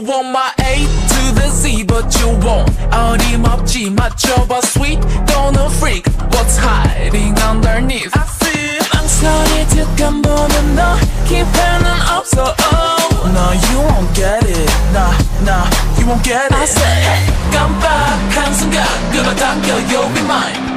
want my A to the Z, but you won't. 어림없지 맞춰봐 sweet 또는 freak. What's hiding underneath? I feel 망설이 듯한 보는 너 기회는 없어. No, you won't get it. Nah, you won't get it. I say 깜빡한 순간 끌어당겨 you'll be mine.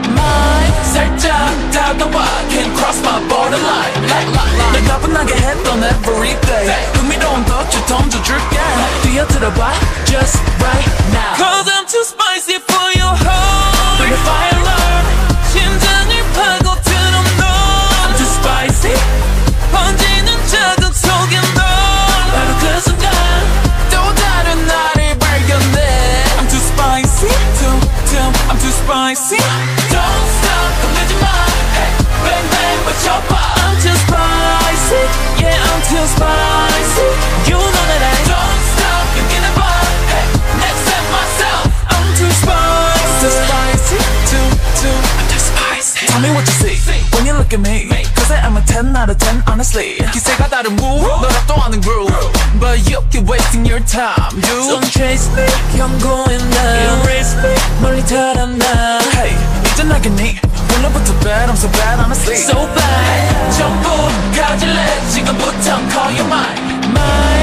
살짝 다가와 can't cross my borderline. 날 가뿐하게 했던 everyday 흥미로운 덫을 던져줄게. 뛰어들어봐 just right now. Cause I'm too spicy for your heart. Bring the fire alarm. 심장을 파고드는 너. I'm too spicy. 번지는 자극 속에 너. 바로 그 순간 또 다른 나를 발견해. I'm too spicy. I'm too spicy. Don't stop, 겁내지 마. Hey, bang bang 맞춰봐. I'm too spicy. Yeah, I'm too spicy. You know that I don't stop, 여기는 봐. Hey, next time myself. I'm too spicy. Too spicy. I'm too spicy. Tell me what you see when you look at me. Cause I'm a 10 out of 10 honestly. 기세가 다른 move, 널 압도하는 groove. But you keep wasting your time, dude. Don't chase me, I'm going down. Erase me, 멀리 달아나. Hey, 이제 나겠니? 오늘부터 bad, I'm so bad honestly. So bad, 전부 가질래. 지금부터 call you mine.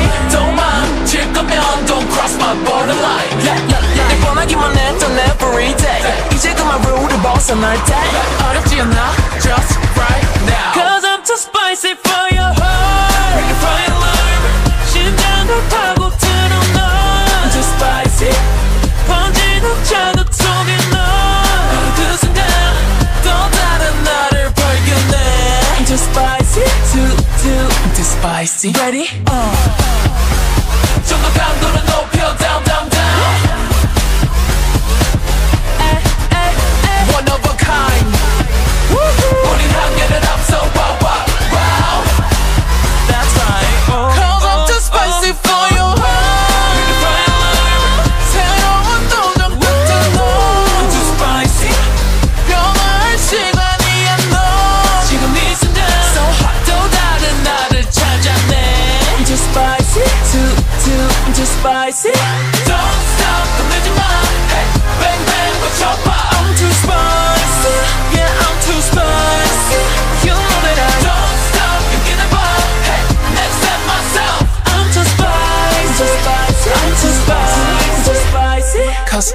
도망칠 거면 don't cross my borderline. 내 뻔하기만 했던 everyday. 이제 그만 룰을 벗어날 때. 어렵지 않아, just right now. Cause I'm too spicy for your heart. Bring the fire alarm. 심장을 파고드는 너. I'm too spicy. 번지는 자극 속에 너. 바로 그 순간 또 다른 나를 발견해. I'm too spicy. I'm too spicy. Ready? 좀 더 강도를 높여 down down down. One of a kind. 우린 한계를 앞서 wow wow wow. That's right. Cause I'm too spicy for your heart. Bring the fire alarm. 새로운 도전 같은 너. I'm too spicy. 변화할 시간이야 너. 지금 이 순간 so hot. 또 다른 나를 찾아내. I'm too spicy. I'm too spicy. Don't stop, 겁내지 마. Hey, bang bang 맞춰봐. I'm too spicy. Yeah, I'm too spicy. You know that I don't stop, 여기는 봐. Hey, next time myself. I'm too spicy. I'm too spicy. Cause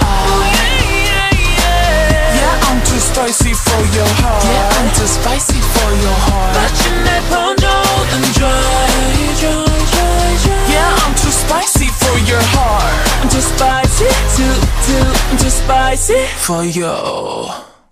yeah, I'm too spicy for your heart. Yeah, I'm too spicy for your heart. 마침 내 번쩍은 dry. Yeah, I'm too spicy for your heart. I'm too spicy. I'm too spicy for you.